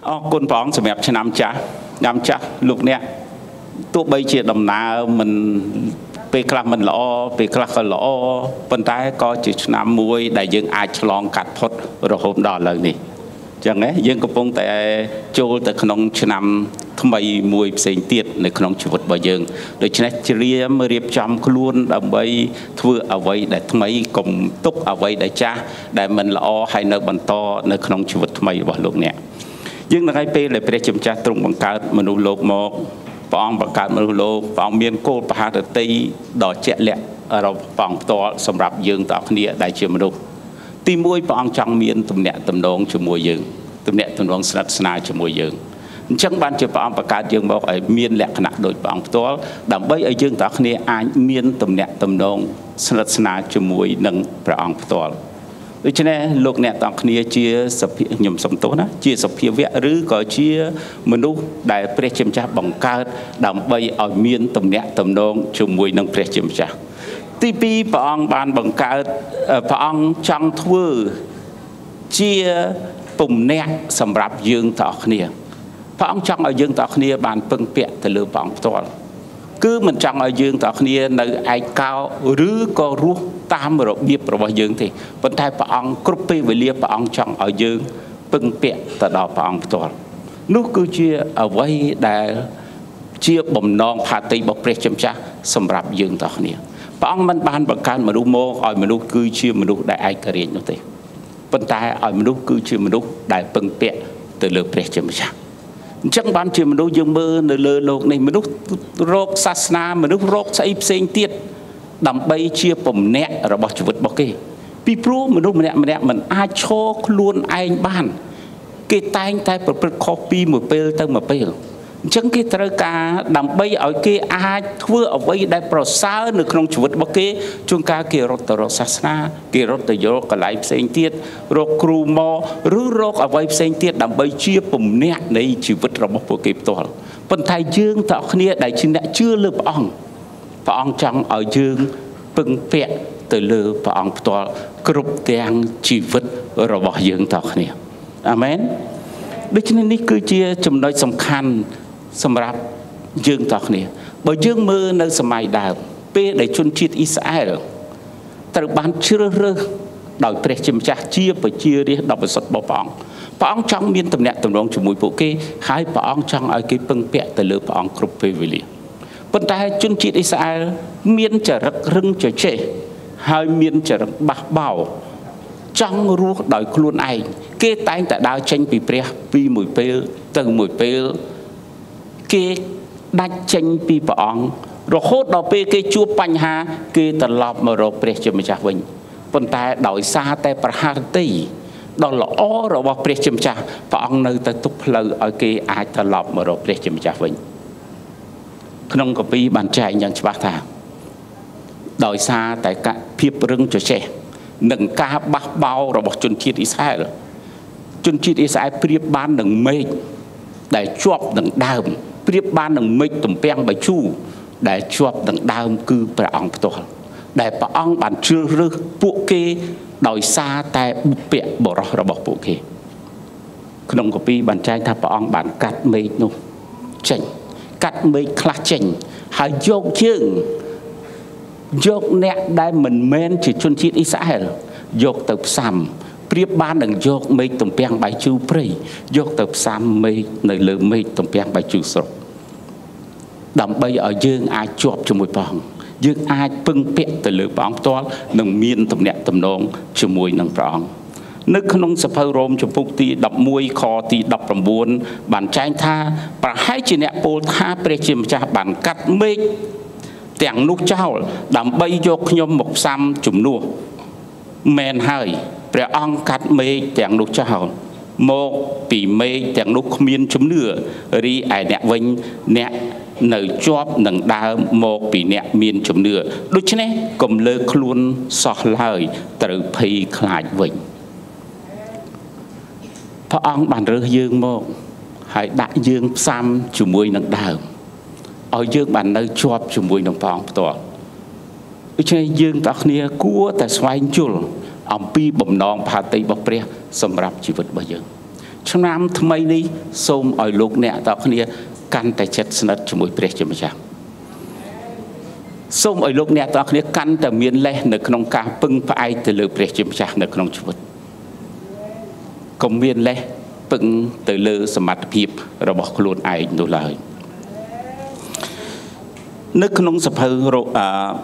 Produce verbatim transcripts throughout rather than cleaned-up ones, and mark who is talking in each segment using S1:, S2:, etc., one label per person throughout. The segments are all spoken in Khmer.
S1: Ồ, con bóng sẽ mẹp cho năm chắc, năm chắc lúc nè, tụi bây giờ đầm nào mình về class mình lõ, về class lõ, bên tay có chỉ năm muối đại dương ai long cắt phốt rồi hôm đó lần này, chẳng ấy dương có phong tại châu tại khung năm thâm bay muối sinh tiếtในក្នុងជីវិតរបស់យើងដូច្នេះជ្រាមរៀបចំខ្លួនដើម្បីធ្វើអ្វីដែលថ្មីកុំទុកអ្វីដែលចាស់ដែលមិនល្អហើយនៅបន្តនៅក្នុងជីវិតថ្មីរបស់លោកអ្នកយើងនឹងឲ្យពេលដែលព្រះជាម្ចាស់ទ្រង់បង្កើតមនុស្សលោកមកព្រះអង្គបង្កើតមនុស្សលោកព្រះអង្គមានគោលបហារតីដ៏ជាក់លាក់របស់ព្រះអង្គផ្ទាល់សម្រាប់យើងទាំងអស់គ្នាដែលជាមនុស្សទីមួយព្រះអង្គចង់មានទំនាក់ទំនងជាមួយយើងទំនាក់ទំនងស្និទ្ធស្នាលជាមួយយើងអញ្ចឹងបានជាព្រះអង្គបង្កើតយើងមកឲ្យមានលក្ខណៈដូចព្រះអង្គផ្ទាល់ដើម្បីឲ្យយើងទាំងអស់គ្នាអាចមានទំនាក់ទំនងស្និទ្ធស្នាលជាមួយនឹងព្រះអង្គផ្ទាល់ដូច្នេះលោកអ្នកទាំងគ្នាជាសភាខ្ញុំសំទោសណាជាសភាវៈឬក៏ជាមនុស្សដែលព្រះជាម្ចាស់បង្កើតដើម្បីឲ្យមានទំនាក់ទំនងជាមួយនឹងព្រះជាម្ចាស់ទីពីរព្រះអង្គបានបង្កើតព្រះអង្គចង់ធ្វើជាពំនាក់សម្រាប់យើងទាំងអស់គ្នាព្រះអង្គចង់ឲ្យយើងទាំងអស់គ្នាបានពឹងពាក់ទៅលើព្រះអង្គផ្ទាល់គឺមិនចង់ឲ្យយើងទាំងអស់គ្នានៅឯកោឬក៏រស់តាមរបៀបរបស់យើងទេប៉ុន្តែព្រះអង្គគ្រប់ពេលវេលាព្រះអង្គចង់ឲ្យយើងពឹងពាក់ទៅដល់ព្រះអង្គផ្ទាល់នោះគឺជាអ្វីដែលជាបំណងផាតីរបស់ព្រះជាម្ចាស់សម្រាប់យើងទាំងអស់គ្នាព្រះអង្គមិនបានបង្កើតមនុស្សមកឲ្យមនុស្សគឺជាមនុស្សដែលឯករាជ្យនោះទេប៉ុន្តែឲ្យមនុស្សគឺជាមនុស្សដែលពឹងពាក់ទៅលើព្រះជាម្ចាស់អញ្ចឹងបានជាមនុស្សយើងមើលនៅលើโลกនេះមនុស្សរកសាសនាមនុស្សរកស្អីផ្សេងទៀតដើម្បីជាពំនាក់របស់ជីវិតរបស់គេពីព្រោះមនុស្សម្នាក់ម្នាក់មិនអាចឈរខ្លួនឯងបានគេតែងតែប្រព្រឹត្តខុសពីមួយពេលទៅមួយពេលអញ្ចឹងគេត្រូវការដើម្បីឲ្យគេអាចធ្វើអ្វីដែលប្រសើរនៅក្នុងជីវិតរបស់គេជួនកាលគេរត់ទៅរកសាសនាគេរត់ទៅយកកន្លែងផ្សេងទៀតរកគ្រូមកឬរកអ្វីផ្សេងទៀតដើម្បីជាពំនាក់នៃជីវិតរបស់ពួកគេផ្ទាល់ប៉ុន្តែយើងទាំងអស់គ្នាដែលជាអ្នកជឿលើព្រះអង្គព្រះអង្គចង់ឲ្យយើងពឹងពាក់ទៅលើព្រះអង្គផ្ទាល់គ្រប់ទាំងជីវិតរបស់យើងទាំងគ្នាអាមែនដូច្នេះនេះគឺជាចំណុចសំខាន់សម្រាប់យើងទាំងគ្នាបើយើងមើលនៅសម័យដើមពេលដែលជនជាតិអ៊ីស្រាអែលត្រូវបានជ្រើសរើសដោយព្រះជាម្ចាស់ជាប្រជារាស្ត្រដ៏បរិសុទ្ធរបស់ព្រះអង្គព្រះអង្គចង់មានទំនាក់ទំនងជាមួយពួកគេហើយព្រះអង្គចង់ឲ្យគេពឹងពាក់ទៅលើព្រះអង្គគ្រប់ពេលវេលាប៉ុន្តែជនជាតិអ៊ីស្រាអែលមានចរិតរឹងជជែកហើយមានចរិតបះបោរចង់រស់ដោយខ្លួនឯងគេតែងតែដើរចេញពីព្រះពីមួយពេលទៅមួយពេលគេដាច់ចេញពីព្រះអង្គរហូតដល់ពេលគេជួបបញ្ហាគេត្រឡប់មករកព្រះជាម្ចាស់វិញប៉ុន្តែដោយសារតែប្រហារតីដ៏ល្អរបស់ព្រះជាម្ចាស់ព្រះអង្គនៅតែទុកផ្លូវឲ្យគេអាចត្រឡប់មករកព្រះជាម្ចាស់វិញក្នុងកាពីបានចែកយ៉ាងច្បាស់ថាដោយសារតែភាពរឹងជជែកនឹងការបះបោររបស់ជនជាតិអ៊ីស្រាអែលជនជាតិអ៊ីស្រាអែលប្រៀបបាននឹងមេឃដែលជាប់នឹងដើមប្រៀបបាននឹងមេឃទំពាំងបាយជូរដែលជាប់នឹងដើមគឺព្រះអង្គផ្ទាល់ដែលព្រះអង្គបានជ្រើសរើសពួកគេដោយសារតែបុព្វបុរសរបស់ពួកគេក្នុងកាពីបានចែងថាព្រះអង្គបានកាត់មេឃនោះចេញកាត់មេឃខ្លះចេញហើយយកយើងយកអ្នកដែលមិនមែនជាជនជាតិអ៊ីស្រាអែលយកទៅផ្សំប្រៀបបាននឹងយកមេឃទំពាំងបាយជូរព្រៃយកទៅផ្សំមេឃនៅលើមេឃទំពាំងបាយជូរស្រុកដើម្បីឲ្យយើងអាចជាប់ជាមួយព្រះអង្គយើងអាចពឹងពាក់ទៅលើព្រះអង្គផ្ទាល់និងមានទំនាក់ទំនងជាមួយនឹងព្រះអង្គនៅក្នុងសភៅរ៉ូមចំពុកទីដប់មួយខទីដប់ប្រាំបួនបានចែងថាប្រហែលជាអ្នកពោលថាព្រះជាម្ចាស់បានកាត់មេឃទាំងនោះចោលដើម្បីយកខ្ញុំមកផ្សំជំនួសមែនហើយព្រះអង្គកាត់មេឃទាំងនោះចោលមកពីមេឃទាំងនោះគ្មានជំនឿរីឯអ្នកវិញអ្នកនៅជាប់នឹងដើមមកពីអ្នកមានជំនឿដូច្នេះកុំលើកខ្លួនសោះឡើយត្រូវភ័យខ្លាចវិញព្រះអង្គបានរើសយើងមកហើយដាក់យើងផ្សំជាមួយនឹងដើមឲ្យយើងបាននៅជាប់ជាមួយនឹងព្រះអង្គផ្ទាល់ដូច្នេះយើងទាំងគ្នាគួរតែស្វែងយល់អំពីបំណងផាតីរបស់ព្រះសម្រាប់ជីវិតរបស់យើង trong năm thứ mấy đi xôm ở lúc nè tao kia căn tại chết sân đất cho mùi bể cho mà chẳng xôm ở lúc nè tao kia căn tại miền lệ nơiក្នុងការពឹងផ្អែកទៅលើព្រះជាម្ចាស់នៅក្នុងជីវិតកុំមានលេះពឹងទៅលើសមត្ថភាពរបស់ខ្លួនឯងនោះឡើយនៅក្នុងសភៅអឺ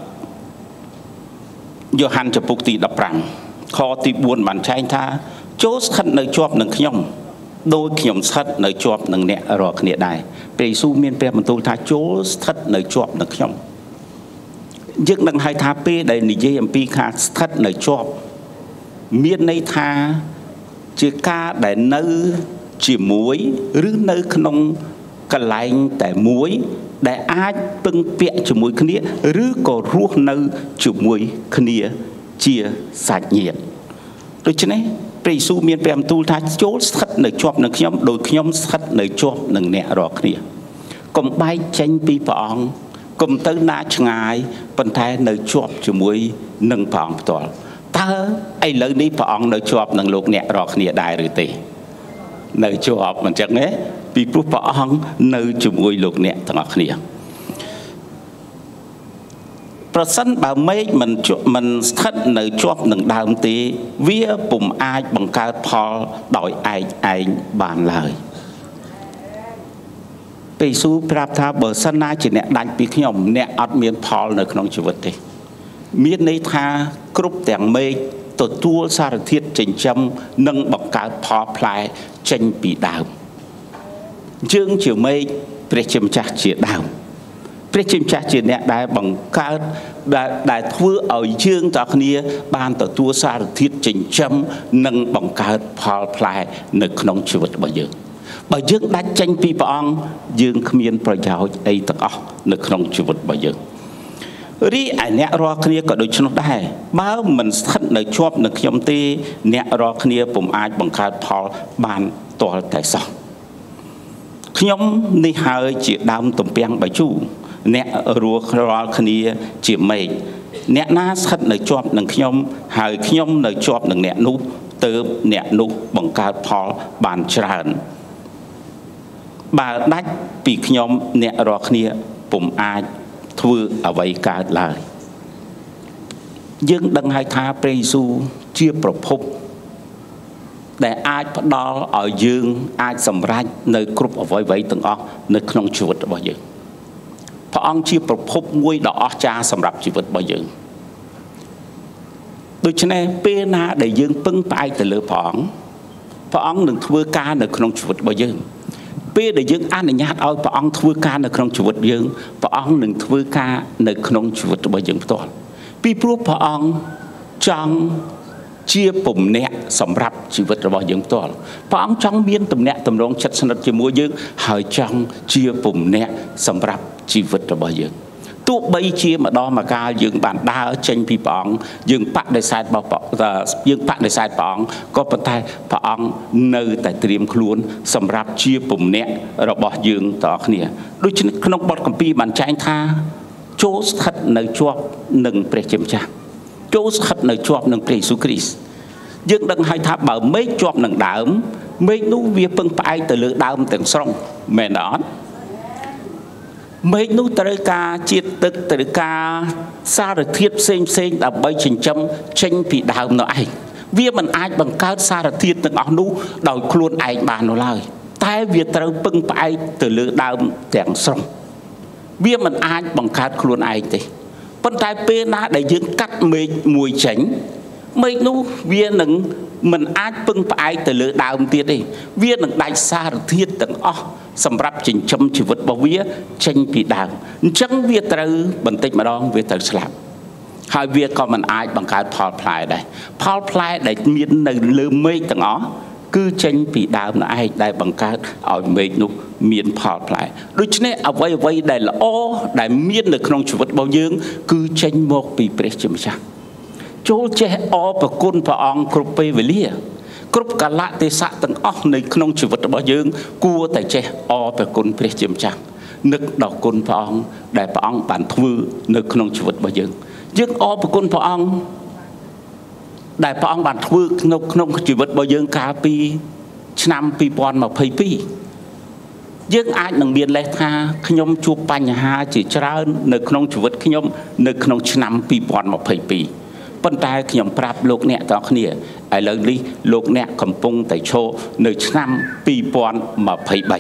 S1: យ៉ូហានចំពុកទីដប់ប្រាំខទីបួនបានចែងថាចូលស្ថិតនៅជាប់នឹងខ្ញុំដោយខ្ញុំស្ថិតនៅជាប់នឹងអ្នករាល់គ្នាដែរព្រះយេស៊ូវមានព្រះបន្ទូលថាចូលស្ថិតនៅជាប់នឹងខ្ញុំយើងនឹងហៅថាពេលដែលនិយាយអំពីការស្ថិតនៅជាប់មានន័យថាជាការដែលនៅជាមួយឬនៅក្នុងកន្លែងតែមួយដែលអាចពឹងពាក់ជាមួយគ្នាឬក៏រស់នៅជាមួយគ្នាជាសាច់ញាតិដូច្នេះព្រះយេស៊ូវមានព្រះបន្ទូលថាចូលស្ថិតនៅជាប់នឹងខ្ញុំដោយខ្ញុំស្ថិតនៅជាប់នឹងអ្នករាល់គ្នាកុំបែកចេញពីព្រះអង្គកុំទៅណាឆ្ងាយប៉ុន្តែនៅជាប់ជាមួយនឹងព្រះអង្គផ្ទាល់តើឥឡូវនេះព្រះអង្គនៅជាប់នឹងលោកអ្នករាល់គ្នាដែរឬទេនៅជាប់មិនចឹងទេពីព្រោះព្រះអង្គនៅជាមួយលោកអ្នកទាំងអស់គ្នាប្រសិនបើមេឃមិនមិនស្ថិតនៅជាប់នឹងដើមទេវាពុំអាចបង្កើតផលដោយឯកឯងបានឡើយព្រះយេស៊ូវប្រាប់ថាបើសិនណាជាអ្នកដាច់ពីខ្ញុំអ្នកអត់មានផលនៅក្នុងជីវិតទេមានន័យថាគ្រប់ទាំងមេឃទទួលសារធាតុចិញ្ចឹមនិងបង្កើតផលផ្លែចេញពីដើមយើងជាមេឃព្រះជាម្ចាស់ជាដើមព្រះជាម្ចាស់ជាអ្នកដែលបង្កើតដែលធ្វើឲ្យយើងទាំងគ្នាបានទទួលសារធាតុចិញ្ចឹមនិងបង្កើតផលផ្លែនៅក្នុងជីវិតរបស់យើងបើយើងដាច់ចេញពីព្រះអង្គយើងគ្មានប្រយោជន៍អីទាំងអស់នៅក្នុងជីវិតរបស់យើងរីឯអ្នករាល់គ្នាក៏ដូច្នោះដែរបើមិនស្ថិតនៅជាប់នឹងខ្ញុំទេអ្នករាល់គ្នាពុំអាចបង្កើតផលបានទាល់តែសោះខ្ញុំនេះហើយជាដើមទំពាំងបាយជូរអ្នករួចរាល់គ្នាជាមេឃអ្នកណាស្ថិតនៅជាប់នឹងខ្ញុំហើយខ្ញុំនៅជាប់នឹងអ្នកនោះទើបអ្នកនោះបង្កើតផលបានច្រើនបើដាច់ពីខ្ញុំអ្នករាល់គ្នាពុំអាចធ្វើអ្វីកើតឡើយយើងដឹងហើយថាព្រះយេស៊ូវជាប្រភពដែលអាចផ្ដល់ឲ្យយើងអាចសម្រេចនៅគ្រប់អ្វីៗទាំងអស់នៅក្នុងជីវិតរបស់យើងព្រះអង្គជាប្រភពមួយដ៏អស្ចារ្យសម្រាប់ជីវិតរបស់យើងដូច្នេះពេលណាដែលយើងពឹងផ្អែកទៅលើព្រះអង្គព្រះអង្គនឹងធ្វើការនៅក្នុងជីវិតរបស់យើងពេលដែលយើងអនុញ្ញាតឲ្យព្រះអង្គធ្វើការនៅក្នុងជីវិតយើងព្រះអង្គនឹងធ្វើការនៅក្នុងជីវិតរបស់យើងផ្ទាល់ពីព្រោះព្រះអង្គចង់ជាពំនាក់សម្រាប់ជីវិតរបស់យើងផ្ទាល់ព្រះអង្គចង់មានទំនាក់ទំនងជិតស្និទ្ធជាមួយយើងហើយចង់ជាពំនាក់សម្រាប់ជីវិតរបស់យើងទោះបីជាម្ដងម្កាលយើងបានដើរចេញពីព្រះអង្គយើងបដិសេធរបស់យើងបដិសេធព្រះអង្គក៏ប៉ុន្តែព្រះអង្គនៅតែត្រៀមខ្លួនសម្រាប់ជាពំនាក់របស់យើងទាំងអស់គ្នាដូច្នេះក្នុងបទគម្ពីរបានចែងថាចូលស្ថិតនៅជាប់នឹងព្រះជាម្ចាស់ចូលស្ថិតនៅជាប់នឹងព្រះយេស៊ូវគ្រីស្ទយើងដឹងហើយថាបើមេឃជាប់នឹងដើមមេឃនោះវាពឹងផ្អែកទៅលើដើមទាំងស្រុងមែនទេអត់មេឃនោះត្រូវការជាតិទឹកត្រូវការសារធាតុផ្សេងផ្សេងដើម្បីចិញ្ចឹមចេញពីដើមនោះឯងវាមិនអាចបង្កើតសារធាតុទាំងអស់នោះដោយខ្លួនឯងបាននោះឡើយតែវាត្រូវពឹងផ្អែកទៅលើដើមទាំងស្រុងវាមិនអាចបង្កើតខ្លួនឯងទេប៉ុន្តែពេលណាដែលយើងកាត់មេឃមួយចេញមេឃនោះវានឹងមិនអាចពឹងផ្អែកទៅលើដើមទៀតទេវានឹងដាច់សារធាតុទាំងអស់សម្រាប់ចិញ្ចឹមជីវិតរបស់វាចេញពីដើមអញ្ចឹងវាត្រូវបន្តិចម្ដងវាត្រូវស្លាប់ហើយវាក៏មិនអាចបង្កើតផលផ្លែដែរផលផ្លែដែលមាននៅលើមេឃទាំងអស់គឺចេញពីដើមនោះឯងដែលបង្កើតឲ្យមេឃនោះមានផលផ្លែដូច្នេះអ្វីអ្វីដែលល្អដែលមាននៅក្នុងជីវិតរបស់យើងគឺចេញមកពីព្រះជាម្ចាស់ចូលចេះអរព្រគុណព្រះអង្គគ្រប់ពេលវេលាគ្រប់កាលៈទេសៈទាំងអស់នៅក្នុងជីវិតរបស់យើងគួរតែចេះអរព្រគុណព្រះជាម្ចាស់នឹកដល់គុណព្រះអង្គដែលព្រះអង្គបានធ្វើនៅក្នុងជីវិតរបស់យើងយើងអរព្រគុណព្រះអង្គដែលព្រះអង្គបានធ្វើក្នុងក្នុងជីវិតរបស់យើងកាលពីឆ្នាំពីរពាន់ម្ភៃពីរយើងអាចនឹងមានលេសថាខ្ញុំជួបបញ្ហាជាច្រើននៅក្នុងជីវិតខ្ញុំនៅក្នុងឆ្នាំពីរពាន់ម្ភៃពីរប៉ុន្តែខ្ញុំប្រាប់លោកអ្នកទាំងគ្នាឥឡូវនេះលោកអ្នកកំពុងតែឈរនៅឆ្នាំពីរពាន់ម្ភៃបី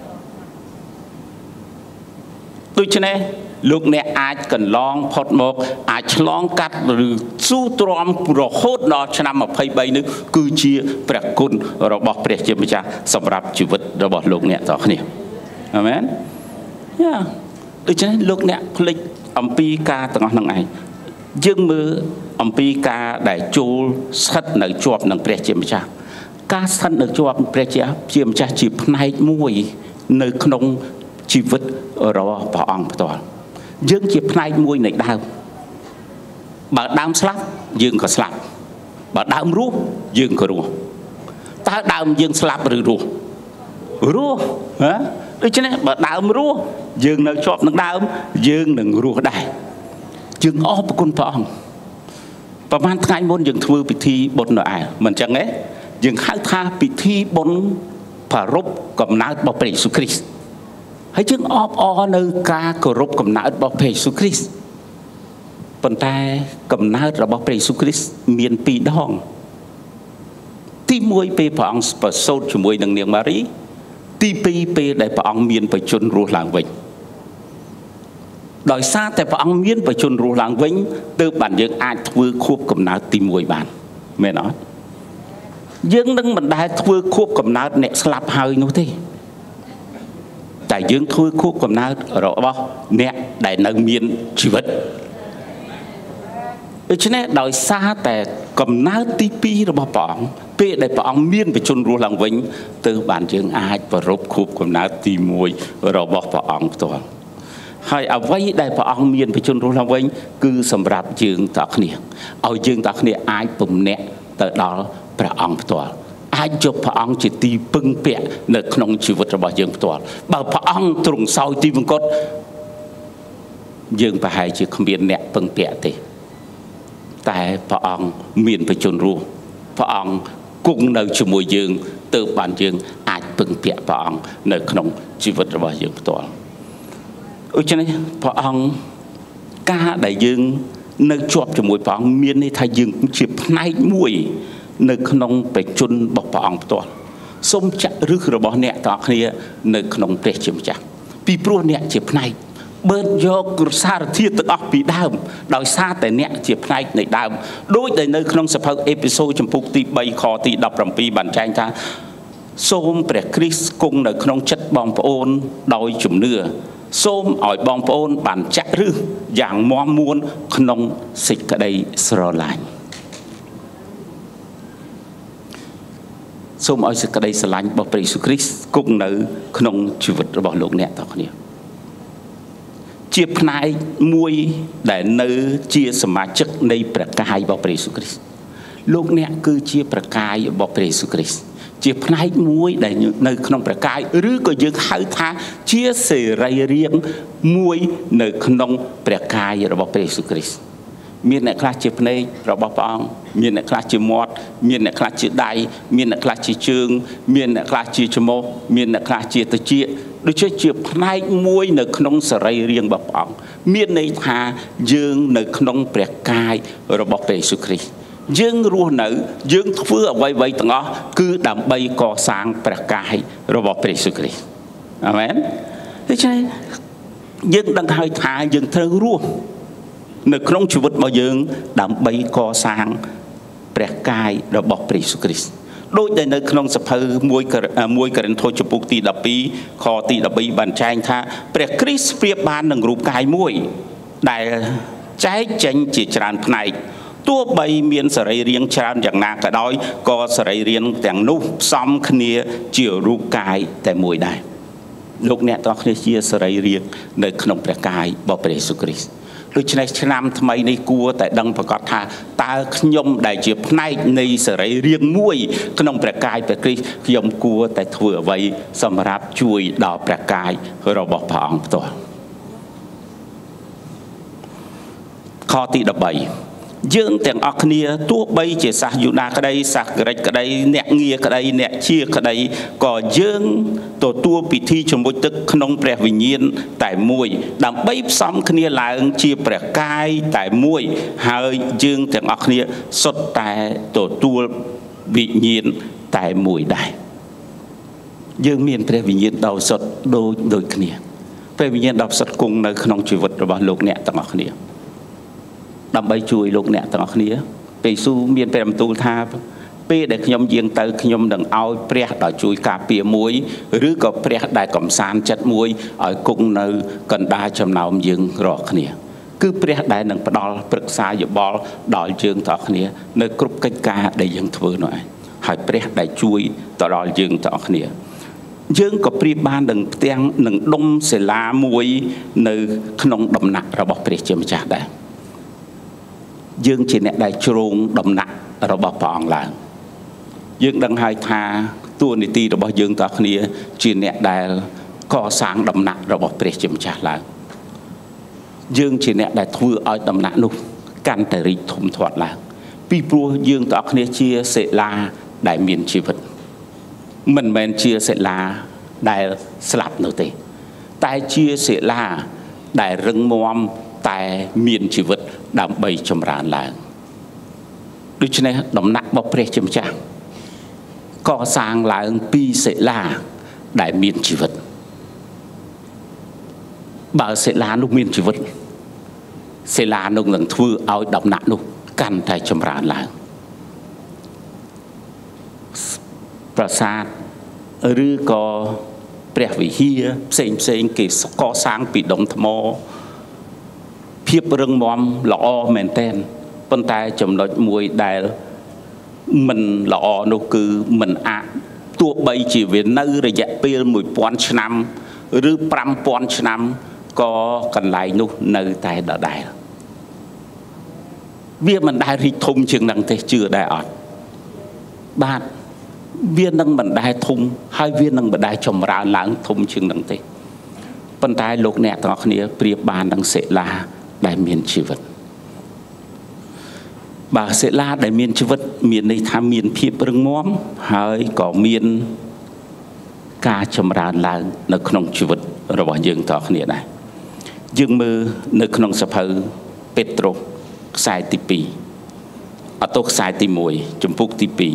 S1: ដូច្នេះលោកអ្នកអាចកន្លងផុតមកអាចឆ្លងកាត់ឬស៊ូទ្រាំរហូតដល់ឆ្នាំម្ភៃបីនេះគឺជាព្រះគុណរបស់ព្រះជាម្ចាស់សម្រាប់ជីវិតរបស់លោកអ្នកទាំងគ្នាអាមែនយ៉ាដូច្នេះលោកអ្នកភ្លេចអំពីការទាំងអស់ហ្នឹងឯងយើងមើលអំពីការដែលចូលស្ថិតនៅជាប់នឹងព្រះជាម្ចាស់ការស្ថិតនៅជាប់ព្រះជាម្ចាស់ជាផ្នែកមួយនៅក្នុងជីវិតរបស់ព្រះអង្គផ្ទាល់យើងជាផ្នែកមួយនៃដើមបើដើមស្លាប់យើងក៏ស្លាប់បើដើមរស់យើងក៏រស់តើដើមយើងស្លាប់ឬរស់រស់ហ៎ដូច្នេះបើដើមរស់យើងនៅជាប់នឹងដើមយើងនឹងរស់ដែរយើងអរគុណព្រះអង្គប្រហែលថ្ងៃមុនយើងធ្វើពិធីបុណ្យណូអែលមិនអញ្ចឹងទេយើងហៅថាពិធីបុណ្យប្រារព្ធកំណើតរបស់ព្រះយេស៊ូវគ្រីស្ទហើយយើងអបអរនៅការគោរពកំណើតរបស់ព្រះយេស៊ូវគ្រីស្ទប៉ុន្តែកំណើតរបស់ព្រះយេស៊ូវគ្រីស្ទមានពីរដងទីមួយពេលព្រះអង្គប្រសូតជាមួយនឹងនាងម៉ារីទីពីរពេលដែលព្រះអង្គមានបជនរស់ឡើងវិញដោយសារតែព្រះអង្គមានបជនរស់ឡើងវិញទើបបានយើងអាចធ្វើខួបកំណើតទីមួយបានមែនអត់យើងនឹងមិនដែលធ្វើខួបកំណើតអ្នកស្លាប់ហើយនោះទេតែយើងធ្វើខួបកំណើតរបស់អ្នកដែលនៅមានជីវិតដូច្នេះដោយសារតែកំណើតទីពីររបស់ព្រះអង្គពេលដែលព្រះអង្គមានបជនរស់ឡើងវិញទើបបានយើងអាចប្រារព្ធខួបកំណើតទីមួយរបស់ព្រះអង្គផ្ទាល់ហើយអ្វីដែលព្រះអង្គមានបជនរស់ឡើងវិញគឺសម្រាប់យើងតើគ្នាឲ្យយើងតើគ្នាអាចពំនាក់ទៅដល់ព្រះអង្គផ្ទាល់អាចយកព្រះអង្គជាទីពឹងពាក់នៅក្នុងជីវិតរបស់យើងផ្ទាល់បើព្រះអង្គទ្រង់សោយទីវង្គតយើងប្រហែលជាគ្មានអ្នកពឹងពាក់ទេតែព្រះអង្គមានបជនរស់ព្រះអង្គគង់នៅជាមួយយើងទើបបានយើងអាចពឹងពាក់ព្រះអង្គនៅក្នុងជីវិតរបស់យើងផ្ទាល់ដូច្នេះព្រះអង្គការដែលយើងនៅជាប់ជាមួយព្រះអង្គមានន័យថាយើងជាផ្នែកមួយនៅក្នុងបជនរបស់ព្រះអង្គផ្ទាល់សូមចាក់ឫសរបស់អ្នកទាំងអស់គ្នានៅក្នុងព្រះជាម្ចាស់ពីព្រោះអ្នកជាផ្នែកបឺតយកសារធាតុទាំងអស់ពីដើមដោយសារតែអ្នកជាផ្នែកនៃដើមដូចដែលនៅក្នុងសភៅអេពីសូតចំពុកទីបីខទីដប់ប្រាំពីរបានចែងថាសូមព្រះគ្រីស្ទគង់នៅក្នុងចិត្តបងប្អូនដោយជំនឿសូមឲ្យបងប្អូនបានចាក់ឫសយ៉ាងមាំមួនក្នុងសេចក្តីស្រឡាញ់សូមឲ្យសេចក្តីស្រឡាញ់របស់ព្រះយេស៊ូវគ្រីស្ទគង់នៅក្នុងជីវិតរបស់លោកអ្នកទាំងគ្នាជាផ្នែកមួយដែលនៅជាសមាជិកនៃព្រះកាយរបស់ព្រះយេស៊ូវគ្រីស្ទលោកអ្នកគឺជាព្រះកាយរបស់ព្រះយេស៊ូវគ្រីស្ទជាផ្នែកមួយដែលនៅក្នុងព្រះកាយឬក៏យើងហៅថាជាសេរីរាង្គមួយនៅក្នុងព្រះកាយរបស់ព្រះយេស៊ូវគ្រីស្ទមានអ្នកខ្លះជាភ្នែករបស់ព្រះអង្គមានអ្នកខ្លះជាមាត់មានអ្នកខ្លះជាដៃមានអ្នកខ្លះជាជើងមានអ្នកខ្លះជាច្រមុះមានអ្នកខ្លះជាត្រចៀកដូចជាផ្នែកមួយនៅក្នុងសរីរាង្គរបស់ព្រះអង្គមានន័យថាយើងនៅក្នុងព្រះកាយរបស់ព្រះយេស៊ូវគ្រីស្ទយើងរស់នៅយើងធ្វើអ្វីៗទាំងអស់គឺដើម្បីកសាងព្រះកាយរបស់ព្រះយេស៊ូវគ្រីស្ទអាមែនដូច្នេះយើងដឹងហើយថាយើងត្រូវរស់នៅក្នុងជីវិតរបស់យើងដើម្បីកសាងព្រះកាយរបស់ព្រះយេស៊ូវគ្រីស្ទដូចដែលនៅក្នុងសភៅមួយកូរិនថូសចំពុកទីដប់ពីរខទីដប់ពីរបានចែងថាព្រះគ្រីស្ទប្រៀបបាននឹងរូបកាយមួយដែលចែកចេញជាច្រើនផ្នែកទោះបីមានសរីរាង្គច្រើនយ៉ាងណាក៏ដោយក៏សរីរាង្គទាំងនោះផ្សំគ្នាជារូបកាយតែមួយដែរលោកអ្នកទាំងគ្នាជាសរីរាង្គនៅក្នុងព្រះកាយរបស់ព្រះយេស៊ូវគ្រីស្ទដូច្នេះឆ្នាំថ្មីនេះគួរតែដឹងប្រកាសថាតើខ្ញុំដែលជាផ្នែកនៃសរីរាង្គមួយក្នុងព្រះកាយព្រះគ្រីស្ទខ្ញុំគួរតែធ្វើអ្វីសម្រាប់ជួយដល់ព្រះកាយរបស់ព្រះអង្គផ្ទាល់ខទីដប់បី dương tiếng ọc nia tua bay chỉ sa Juda cái đây sa cái cái đây nẹt nghia cái đây nẹt chia cái đây có dương tổ tua bị thi trong bối tức nông bè vinh nhiên tại mùi đam bay xóm kia là chia bè cai tại mùi hơi dương tiếng ọc nia xuất tại tổ tua bị nhiên tại mùi đại dương miền bè vinh nhiên đầu xuất đôi đôi kia bè vinh nhiên đầu xuất cùng nơi nông chịu vật rồi lục nẹt tiếng ọc nia đam bay chui lục nẹt tiếng ọc niaไปสู้เมียนเป็นตูท่าเป้เด็กขยมยิงเตอขยมดังเอาเปรี้ยต่อจุยกาเปียมวยหรือก็เปรี้ยได้กำสานจัดมวยเอากุ้งเนื้อกันได้จำนวนยิงรอขเนียคือเปรี้ยได้หนึ่งปดอลปรึกษาอยู่บอลดอยยิงต่อขเนียในกรุ๊ปกิจการได้ยิงทว่าหน่อยให้เปรี้ยได้จุยต่อดอยยิงต่อขเนียยิงก็ปรีบานหนึ่งเตียงหนึ่งดมเสลามวยในขนมดำหนักระบบเปรี้ยเชื่อมจัดได้dương chỉ nè đại trùng đầm nặng rồi bỏ bỏng là dương đang hai tha tua nị ti rồi bỏ dương ta khnia chỉ nè đại co sáng đầm nặng rồi bỏ bể chìm chặt là dương chỉ nè đại thưa ở đầm nặng luôn can tài rị thùng thoát là pi pru dương ta khnia chia sẽ là đại miền chi vật mình men chia sẽ là đại slap nửa tê tai chia sẽ là đại rừng mom tại miền chi vật đam bay chầm ràn là đối với này đầm nặng bọc bể chìm chặt co sang là pi sẽ là đại miền chi vật bảo sẽ là lúc miền chi vật sẽ là lúc lần thưa ao đầm nặng lúc căn tại chầm ràn là prasad rư có bể vị hia xem xem cái co sang bị động thầmเพียบเรื่องมอมหล่อเหม็นเต้นปนตายจำนวนมวยได้มันหล่อโนคือมันอะตัวใบจีเวนนื้อระยะเปลี่ยนมวยปอนชนำหรือปรำปอนชนำก็กันไหลนุนื้อตายดได้เบี้ยมันได้ริทุ่มเชิงนังเตเชื่อได้อดบ้านเบี้ยนังมันได้ทุ่มให้เบี้ยนังมันได้ชมราหลังทุ่มเชิงนังเตปนตายโลกเนี่ยต่อคนนี้เปรียบบานดังเสลาđại miền chi vật bà sẽ là đại miền chi vật miền này tham miền phiệp rừng móm hơi có miền ca châm ra là nơi khung chi vật rồi bỏ dương tỏ khné này dương mơ nơi khung sập hở Petro sai tipi ở tốc sai ti mùi chấm phúc tipi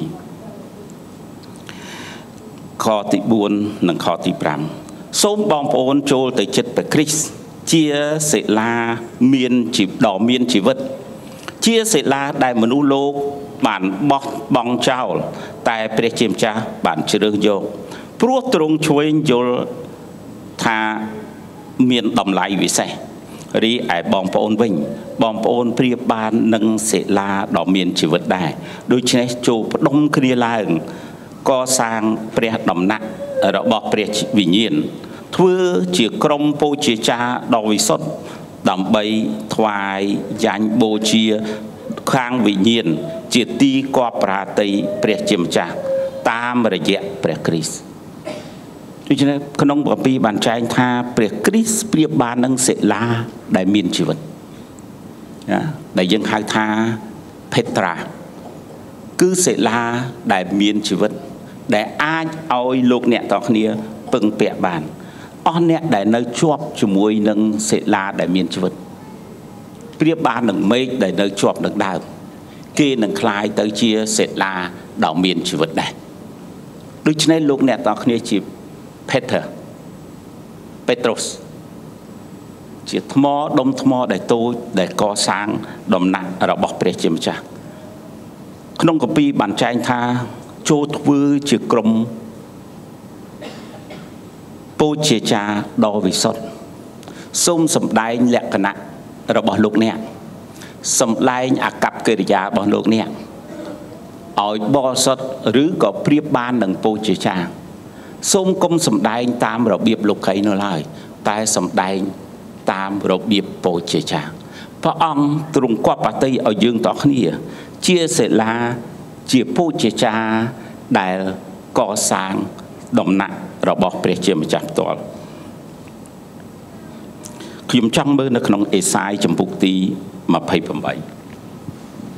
S1: kho ti buôn nâng kho ti pram sôm bom ôn trôi tới chết về Christ chia sẽ là miền chỉ đỏ miền chỉ vật chia sẽ là đại manu lô bản bọc bong trào tại prechim cha bản chữ đường vô pro trung chuối vô tha miền đầm lại vì sao đi ai bong ôn vinh bong ôn pria ban nâng sẽ là đỏ miền chỉ vật đại đôi chân chụp đông kia là co sang pre đầm nặng ở bọc pre vì nhiên thưa chỉ krom po chỉ cha đòi xuất đầm bay thoại dành bồ chia khang vị nhiên chỉ ti qua pra tây pre chim cha tam rồi dẹp pre Christ cho nên con ông bảo pi bàn trai tha pre Christ pre ban năng sẽ là đại miền chỉ vật đại dân hai tha Petra cứ sẽ là đại miền chỉ vật để ai oi lục nẹt tọt nia pưng bẹ bàn on nẹt để nơi chọp cho mùi nâng sẽ là đại miền chỉ vật bia ba nâng mấy để nơi chọp được đào kia nâng khai tới chia sẽ là đảo miền chỉ vật này đối với nên lục nẹt tọt nia chỉ Peter Petros chỉ thmo đông thmo để tôi để co sang đầm nặng ở bọc bể chìm cha không có pi bàn trai tha chốt vư chỉ cầm po chia cha đo vì sót xôm sầm đai lẹ cả nặng rồi bỏ lục nè sầm đai à cặp kề già bỏ lục nè ở bo sót rứ có priệp ban đằng po chia cha xôm công sầm đai tam rồi biệp lục khay nó lại tai sầm đai tam rồi biệp po chia chaพระองค์ตรงกว่าปฏิเอายืงต่อขณีเชี่ยเสลาเชี่ยผู้เชี่ยชาได้ก่อสร้างดมหนักเราบอกเปรียบเทียบมาจากตัวขยมจังเบอร์นักน้องเอไซจมพุกตีมาไพ่ผมไป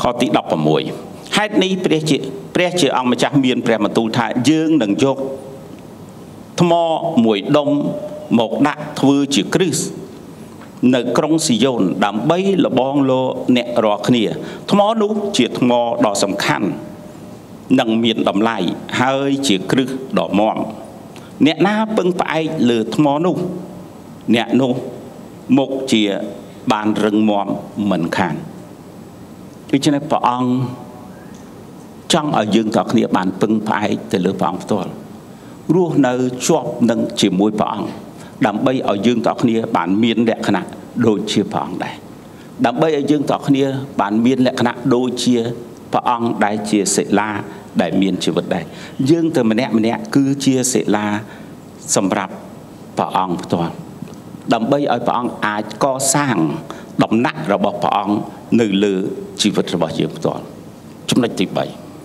S1: khò tí đọc vào mùi hết níព្រះជាព្រះជាអង្គម្ចាស់មានព្រះបន្ទូលថាយើងនឹងយកថ្មមួយដុំមកដាក់ធ្វើជាគ្រឹះនៅក្រុងស៊ីយ៉ូនដើម្បីលបងលោអ្នករាល់គ្នាថ្មនោះជាថ្មដ៏សំខាន់និងមានតម្លៃហើយជាគ្រឹះដ៏មាំអ្នកណាពឹងផ្អែកលើថ្មនោះអ្នកនោះមុខជាបានរឹងមាំមិនខានដូច្នេះព្រះអង្គចង់ឲ្យយើងទាំងគ្នាបានពឹងផ្អែកទៅលើព្រះអង្គផ្ទាល់រស់នៅជាប់នឹងជាមួយព្រះអង្គដើម្បីឲ្យយើងទាំងគ្នាបានមានលក្ខណៈដូចជាព្រះអង្គដែរដើម្បីឲ្យយើងទាំងគ្នាបានមានលក្ខណៈដូចជាព្រះអង្គដែលជាសិលាដែលមានជីវិតដែរយើងទៅម្នាក់ម្នាក់គឺជាសិលាសម្រាប់ព្រះអង្គផ្ទាល់ដើម្បីឲ្យព្រះអង្គអាចកសាងដំណាក់របស់ព្រះអង្គនៅលើជីវិតរបស់យើងផ្ទាល់ចំណុចទីបី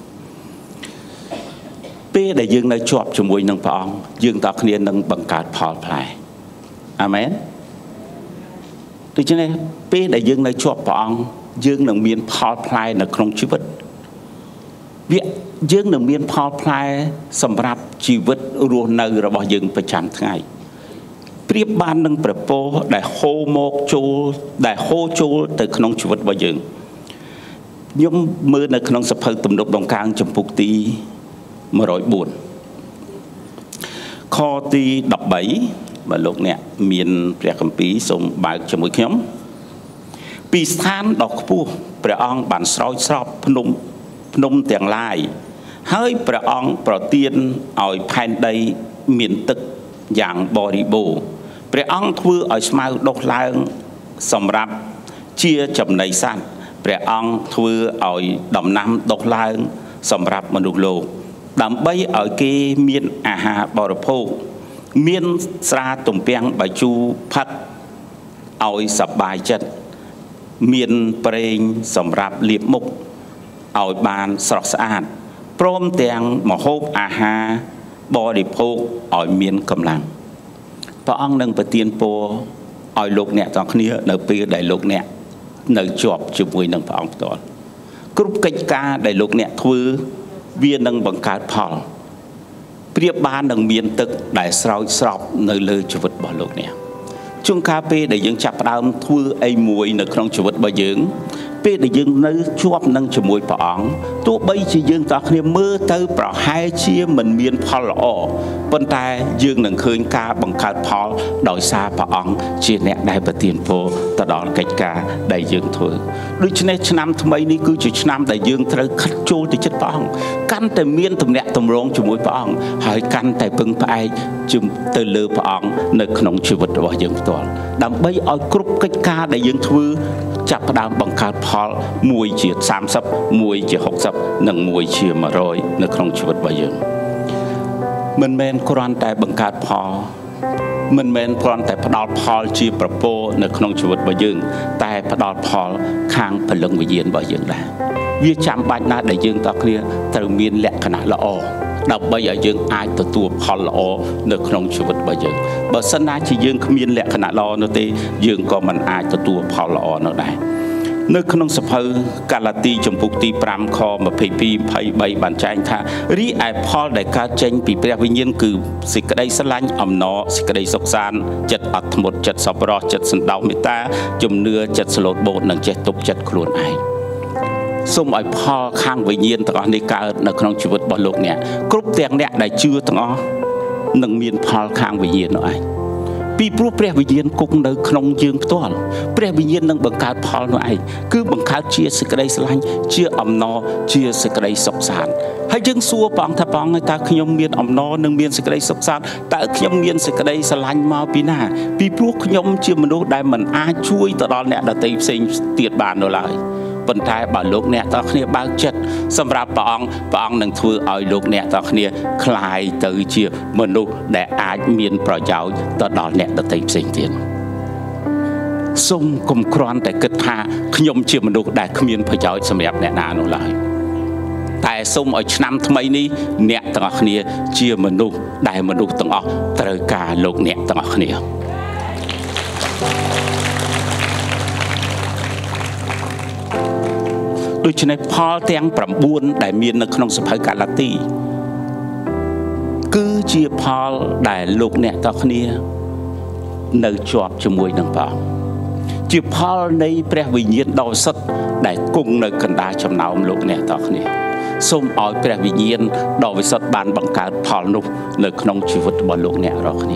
S1: ពេលដែលយើងនៅជាប់ជាមួយនឹងព្រះអង្គយើងតើគ្នានឹងបង្កើតផលផ្លែអាមែនដូច្នេះពេលដែលយើងនៅជាប់ព្រះអង្គយើងនឹងមានផលផ្លែនៅក្នុងជីវិតវាយើងនឹងមានផលផ្លែសម្រាប់ជីវិតរស់នៅរបស់យើងប្រចាំថ្ងៃប្រៀបបាននឹងប្រពោដែលហូរមកចូលដែលហូរចូលទៅក្នុងជីវិតរបស់យើងខ្ញុំមើលនៅក្នុងសភៅទំនុកដង្កើងចំពុកទីmột trăm bốnខទីដប់បីបើលោកអ្នកមានព្រះគម្ពីរសូមបើកជាមួយខ្ញុំពីស្ថានដ៏ខ្ពស់ព្រះអង្គបានស្រោចស្រពភ្នំភ្នំទាំងឡាយហើយព្រះអង្គប្រទានឲ្យផែនដីមានទឹកយ៉ាងបរិបូរណ៍ព្រះអង្គធ្វើឲ្យស្មៅដុះឡើងសម្រាប់ជាចំណីសត្វព្រះអង្គធ្វើឲ្យដំណាំដុះឡើងសម្រាប់មនុស្សលោកដើម្បីឲ្យគេមានអាហារបរិភោគមានស្រាទំពាំងបាយជូរផឹកឲ្យសប្បាយចិត្តមានប្រេងសម្រាប់លាបមុខឲ្យបានស្រស់ស្អាតព្រមទាំងម្ហូបអាហារបរិភោគឲ្យមានកម្លាំងព្រះអង្គនឹងប្រទានពរឲ្យលោកអ្នកទាំងគ្នានៅពេលដែលលោកអ្នកនៅជាប់ជាមួយនឹងព្រះអង្គផ្ទាល់គ្រប់កិច្ចការដែលលោកអ្នកធ្វើវានឹងបង្កើតផលប្រៀបបាននឹងមានទឹកដែលស្រោចស្រពនៅលើជីវិតរបស់លោកអ្នកជួនកាលពេលដែលយើងចាប់ផ្ដើមធ្វើអីមួយនៅក្នុងជីវិតរបស់យើងពេលដែលយើងនៅជាប់នឹងជាមួយព្រះអង្គទោះបីជាយើងតើគ្នាមើលទៅប្រហែលជាមិនមានផលល្អប៉ុន្តែយើងនឹងឃើញការបង្កើតផលដោយសារព្រះអង្គជាអ្នកដែលប្រទានពរទៅដល់កិច្ចការដែលយើងធ្វើដូច្នេះឆ្នាំថ្មីនេះគឺជាឆ្នាំដែលយើងត្រូវខិតចូលទៅជិតព្រះអង្គកាន់តែមានទំនាក់ទំរងជាមួយព្រះអង្គហើយកាន់តែពឹងផ្អែកទៅលើព្រះអង្គនៅក្នុងជីវិតរបស់យើងផ្ទាល់ដើម្បីឲ្យគ្រប់កិច្ចការដែលយើងធ្វើចាប់ផ្ដើមបង្កើតផលមួយជាសាមសិបមួយជាហុកសិបនិងមួយជាmột trămនៅក្នុងជីវិតរបស់យើងមិនមែនគ្រាន់តែបង្កើតផលមិនមែនគ្រាន់តែផ្ដល់ផលជាប្រពោនៅក្នុងជីវិតរបស់យើងតែផ្ដល់ផលខាងព្រលឹងវិញ្ញាណរបស់យើងដែរវាចាំបាច់ណាស់ដែលយើងតើគ្នាត្រូវមានលក្ខណៈល្អដើម្បីឲ្យយើងអាចទទួលផលល្អនៅក្នុងជីវិតរបស់យើងបើសិនណាជាយើងគ្មានលក្ខណៈល្អនោះទេយើងក៏មិនអាចទទួលផលល្អនោះដែរនៅក្នុងសភៅកាឡាទីចំពុកទី5ខ22 23បានចែងថារីឯផលដែលកើតចេញពីព្រះវិញ្ញាណគឺសេចក្តីស្រឡាញ់អំណរសេចក្តីសុខសាន្តចិត្តអត់ធ្មត់ចិត្តសប្បុរសចិត្តសណ្ដោសមេត្តាជំនឿចិត្តស្លូតបូតនិងចេះទប់ចិត្តខ្លួនឯងសូមឲ្យផលខាងវិញ្ញាណទាំងអស់នេះកើតនៅក្នុងជីវិតរបស់លោកអ្នកគ្រប់ទាំងអ្នកដែលជឿទាំងអស់នឹងមានផលខាងវិញ្ញាណនោះឯងពីព្រោះព្រះវិញ្ញាណគង់នៅក្នុងយើងផ្ទាល់ព្រះវិញ្ញាណនឹងបង្កើតផលនោះឯងគឺបង្កើតជាសេចក្តីស្រឡាញ់ជាអំណរជាសេចក្តីសុខសាន្តហើយយើងសួរព្រះអង្គថាព្រះអង្គតើខ្ញុំមានអំណរនិងមានសេចក្តីសុខសាន្តតើខ្ញុំមានសេចក្តីស្រឡាញ់មកពីណាពីព្រោះខ្ញុំជាមនុស្សដែលមិនអាចជួយទៅដល់អ្នកដទៃផ្សេងទៀតបាននោះឡើយប៉ុន្តែបើលោកអ្នកតើគ្នាបើកចិត្តសម្រាប់ព្រះអង្គព្រះអង្គនឹងធ្វើឲ្យលោកអ្នកតើគ្នាคลายទៅជាមនុស្សដែលអាចមានប្រយោជន៍ទៅដល់អ្នកដទៃផ្សេងទៀតសូមកុំគ្រាន់តែគិតថាខ្ញុំជាមនុស្សដែលគ្មានប្រយោជន៍សម្រាប់អ្នកណានោះឡើយតែសូមឲ្យឆ្នាំថ្មីនេះអ្នកទាំងអស់គ្នាជាមនុស្សដែលមនុស្សទាំងអស់ត្រូវការលោកអ្នកទាំងអស់គ្នាដូច្នេះផលទាំងប្រាំបួនដែលមាននៅក្នុងសភៅកាឡាទីគឺជាផលដែលលោកអ្នកទាំងគ្នានៅជាប់ជាមួយនឹងព្រះអង្គជាផលនៃព្រះវិញ្ញាណដ៏វិសុទ្ធដែលគង់នៅកណ្ដាលចំណោមលោកអ្នកទាំងគ្នាសូមឲ្យព្រះវិញ្ញាណដ៏វិសុទ្ធបានបង្កើតផលនោះនៅក្នុងជីវិតរបស់លោកអ្នករាល់គ្នា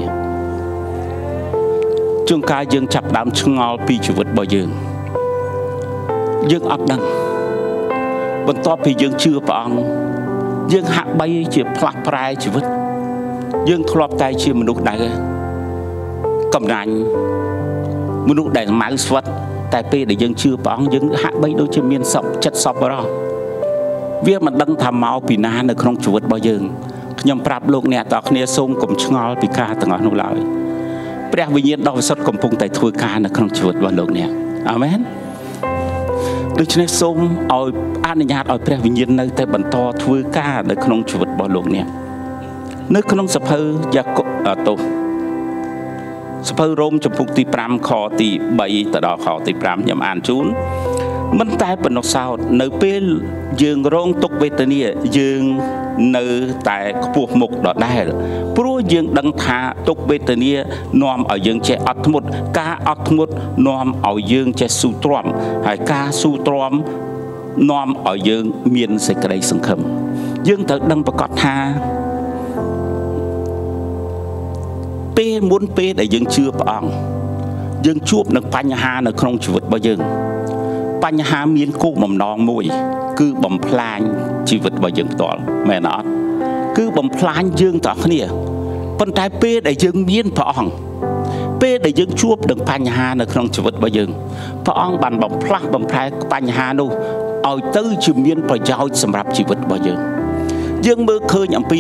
S1: ជួនកាលយើងចាប់ដើមឆ្ងល់ពីជីវិតរបស់យើងយើងអត់ដឹងបន្ទាប់ពីយើងជឿព្រះអង្គយើងហាក់បីជាផ្លាស់ប្រែជីវិតយើងធ្លាប់តែជាមនុស្សដែលកំណាញ់មនុស្សដែលម៉ៅស្វិតតែពេលដែលយើងជឿព្រះអង្គយើងហាក់បីដូចជាមានសពចិត្តសប្បុរសវាមិនដឹងថាមកពីណានៅក្នុងជីវិតរបស់យើងខ្ញុំប្រាប់លោកអ្នកតើគ្នាសូមកុំឆ្ងល់ពីការទាំងអស់នោះឡើយព្រះវិញ្ញាណដ៏វិសុទ្ធកំពុងតែធ្វើការនៅក្នុងជីវិតរបស់លោកអ្នកអាមែនដូច្នេះសូមឲ្យអនុញ្ញាតឲ្យព្រះវិញ្ញាណនៅតែបន្តធ្វើការនៅក្នុងជីវិតរបស់លោកអ្នកនៅក្នុងសភៅយ៉ាកុបទោសសភៅរ៉ូមចំពុកទីប្រាំខទីបីទៅដល់ខទីប្រាំខ្ញុំអានជូនមិនតែប៉ុណ្ណោះសោតនៅពេលយើងរងទុក្ខវេទនាយើងនៅតែខ្ពស់មុខដដែលព្រោះយើងដឹងថាទុក្ខវេទនានាំឲ្យយើងចេះអត់ធ្មត់ការអត់ធ្មត់នាំឲ្យយើងចេះស៊ូទ្រាំហើយការស៊ូទ្រាំនាំឲ្យយើងមានសេចក្តីសង្ឃឹមយើងត្រូវដឹងប្រកបថាពេលមុនពេលដែលយើងជឿព្រះអង្គយើងជួបនឹងបញ្ហានៅក្នុងជីវិតរបស់យើងបញ្ហាមានគោលបំណងមួយគឺបំផ្លាញជីវិតរបស់យើងផ្ទាល់មែនអត់គឺបំផ្លាញយើងទាំងគ្នាប៉ុន្តែពេលដែលយើងមានព្រះអង្គពេលដែលយើងជួបនឹងបញ្ហានៅក្នុងជីវិតរបស់យើងព្រះអង្គបានបំផ្លាស់បំប្រែបញ្ហានោះឲ្យទៅជាមានប្រយោជន៍សម្រាប់ជីវិតរបស់យើងយើងមើលឃើញអំពី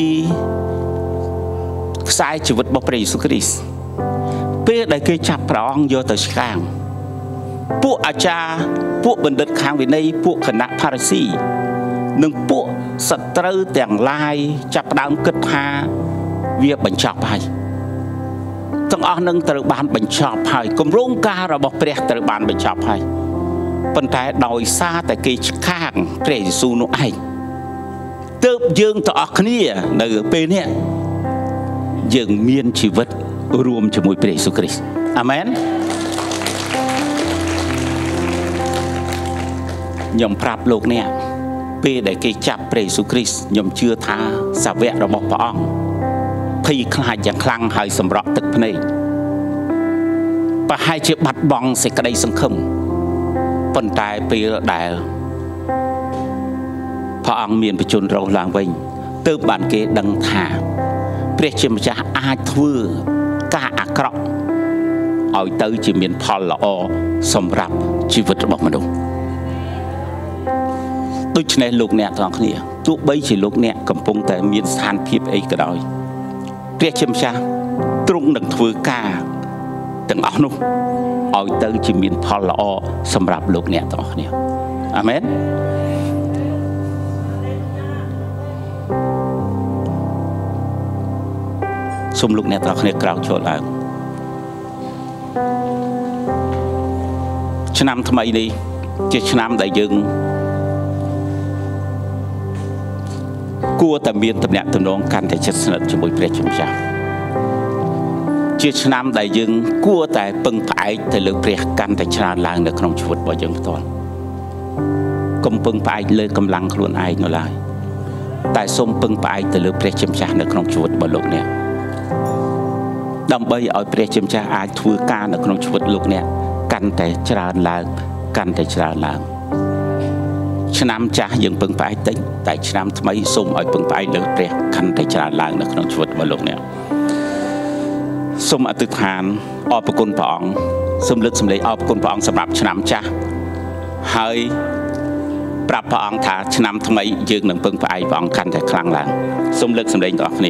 S1: ខ្សែជីវិតរបស់ព្រះយេស៊ូវគ្រីស្ទពេលដែលគេចាប់ព្រះអង្គយកទៅឆ្កាងពួកអាចារ្យពួកបណ្ឌិតខាងវិន័យពួកគណៈផារីស៊ីនិងពួកសត្រូវទាំងឡាយចាប់ផ្ដើមគិតថាវាបញ្ចប់ហើយទាំងអស់នឹងត្រូវបានបញ្ចប់ហើយគម្រោងការរបស់ព្រះត្រូវបានបញ្ចប់ហើយប៉ុន្តែដោយសារតែគេឆ្កាងព្រះយេស៊ូវនោះឯងទើបយើងទាំងអស់គ្នានៅពេលនេះយើងមានជីវិតរួមជាមួយព្រះយេស៊ូវគ្រីស្ទអាមែនខ្ញុំប្រាប់លោកអ្នកពេលដែលគេចាប់ព្រះយេស៊ូវគ្រីស្ទខ្ញុំជឿថាសាវករបស់ព្រះអង្គភ័យខ្លាចយ៉ាងខ្លាំងហើយសម្រក់ទឹកភ្នែកប្រហែលជាបាត់បង់សេចក្តីសង្ឃឹមប៉ុន្តែពេលដែលព្រះអង្គមានបញ្ជូនរស់ឡើងវិញទើបបានគេដឹងថាព្រះជាម្ចាស់អាចធ្វើការអាក្រក់ឲ្យទៅជាមានផលល្អសម្រាប់ជីវិតរបស់មនុស្សដូច្នេះលោកអ្នកទាំងគ្នាទោះបីជាលោកអ្នកកំពុងតែមានស្ថានភាពអីក៏ដោយព្រះជាម្ចាស់ទ្រង់នឹងធ្វើការទាំងអស់នោះឲ្យទៅជាមានផលល្អសម្រាប់លោកអ្នកទាំងអស់គ្នាអាមែនសូមលោកអ្នកទាំងអស់គ្នាក្រោកឈរឡើងឆ្នាំថ្មីនេះជាឆ្នាំដែលយើងគួរតែមានទំនាក់ទំនងកាន់តែជិតស្និទ្ធជាមួយព្រះជាម្ចាស់ជាឆ្នាំដែលយើងគួរតែពឹងផ្អែកទៅលើព្រះកាន់តែច្រើនឡើងនៅក្នុងជីវិតរបស់យើងផ្ទាល់កុំពឹងផ្អែកលើកម្លាំងខ្លួនឯងនោះឡើយតែសូមពឹងផ្អែកទៅលើព្រះជាម្ចាស់នៅក្នុងជីវិតរបស់លោកអ្នកដើម្បីឲ្យព្រះជាម្ចាស់អាចធ្វើការនៅក្នុងជីវិតលោកអ្នកកាន់តែច្រើនឡើងកាន់តែច្រើនឡើងឆ្នាំចាស់យើងពឹងផ្អែកតិចតែឆ្នាំថ្មីសូមឲ្យពឹងផ្អែកលើព្រះកាន់តែច្រើនឡើងនៅក្នុងជីវិតរបស់លោកអ្នកសូមអធិដ្ឋានអរគុណព្រះអង្គសូមលើកសម្លេងអរគុណព្រះអង្គសម្រាប់ឆ្នាំចាស់ហើយប្រាប់ព្រះអង្គថាឆ្នាំថ្មីយើងនឹងពឹងផ្អែកព្រះអង្គកាន់តែខ្លាំងឡើងសូមលើកសម្លេងទាំងអស់គ្នា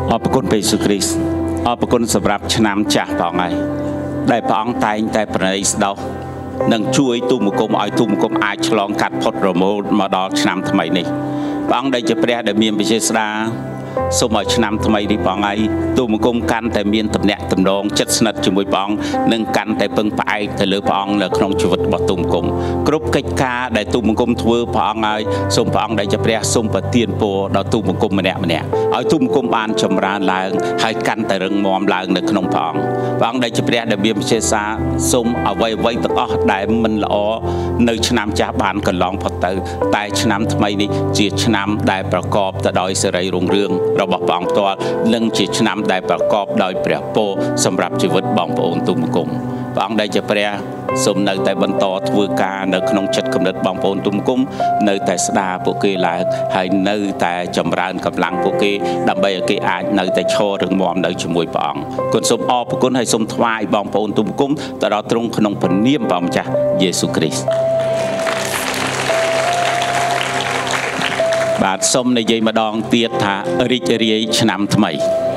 S1: អរគុណព្រះយេស៊ូវគ្រីស្ទអរគុណសម្រាប់ឆ្នាំចាស់ផងហើយដែលព្រះអង្គតែងតែប្រណីស្ដោនឹងជួយទូមង្គមឲ្យទូមង្គមអាចឆ្លងកាត់ផុតរមូលមកដល់ឆ្នាំថ្មីនេះព្រះអង្គដែលជាព្រះដែលមានវិជាស្ដាសូមឲ្យឆ្នាំថ្មីនេះផងហើយទូមង្គមកាន់តែមានតំណែងតំណងចិត្តស្និទ្ធជាមួយព្រះអង្គនិងកាន់តែពឹងផ្អែកទៅលើព្រះអង្គនៅក្នុងជីវិតរបស់ទូមង្គមគ្រប់កិច្ចការដែលទូមង្គមធ្វើព្រះអង្គហើយសូមព្រះអង្គដែលជាព្រះសូមប្រទានពរដល់ទូមង្គមម្នាក់ម្នាក់ឲ្យទូមង្គមបានចម្រើនឡើងហើយកាន់តែរឹងមាំឡើងនៅក្នុងព្រះអង្គព្រះអង្គដែលជាព្រះដែលមានវិជាសាសូមអ្វីអ្វីទាំងអស់ដែលមិនល្អនៅឆ្នាំចាស់បានកន្លងផុតទៅតែឆ្នាំថ្មីនេះជាឆ្នាំដែលប្រកបទៅដោយសេរីរុងរឿងរបស់ព្រះអង្គផ្ទាល់និងជាឆ្នាំដែលប្រកបដោយព្រះពរសម្រាប់ជីវិតបងប្អូនទូមង្គមព្រះអង្គដែលជាព្រះសូមនៅតែបន្តធ្វើការនៅក្នុងចិត្តគំនិតបងប្អូនទូមង្គមនៅតែស្ដារពួកគេឡើងហើយនៅតែចម្រើនកម្លាំងពួកគេដើម្បីឲ្យគេអាចនៅតែឈររឹងមាំនៅជាមួយព្រះអង្គគុណសូមអរគុណហើយសូមថ្វាយបងប្អូនទូមង្គមទៅដល់ទ្រង់ក្នុងព្រះនាមព្រះម្ចាស់យេស៊ូវគ្រីស្ទបាទសូមនិយាយម្ដងទៀតថារីករាយឆ្នាំថ្មី